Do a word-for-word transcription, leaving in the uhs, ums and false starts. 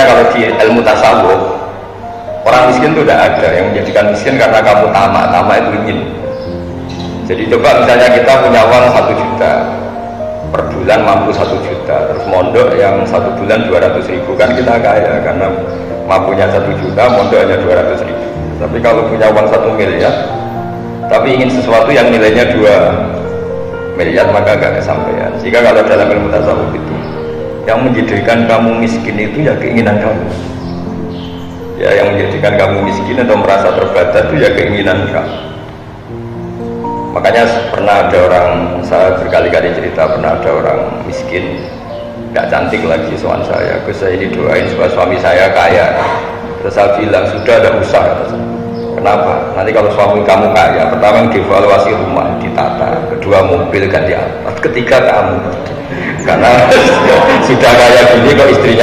kalau di ilmu tasawuf orang miskin itu tidak ada yang menjadikan miskin karena kamu tamak, tamak itu ingin. Jadi coba misalnya kita punya uang satu juta per bulan mampu satu juta, terus mondok yang satu bulan dua ratus ribu, kan kita kaya karena mampunya satu juta, mondok hanya dua ratus ribu. Tapi kalau punya uang satu miliar tapi ingin sesuatu yang nilainya dua miliar maka agak kesampaian. Jika kalau dalam ilmu tasawuf itu yang menjadikan kamu miskin itu ya keinginan kamu, ya yang menjadikan kamu miskin atau merasa terbatas itu ya keinginan kamu. Makanya pernah ada orang, saya berkali-kali cerita, pernah ada orang miskin gak cantik lagi soal saya, Gus saya ini doain supaya suami saya kaya. Terus saya bilang sudah ada usaha. Kenapa? Nanti kalau suami kamu kaya, pertama yang dievaluasi rumah ditata, kedua mobil ganti apa, ketiga kamu. Karena sudah kaya gini kok istrinya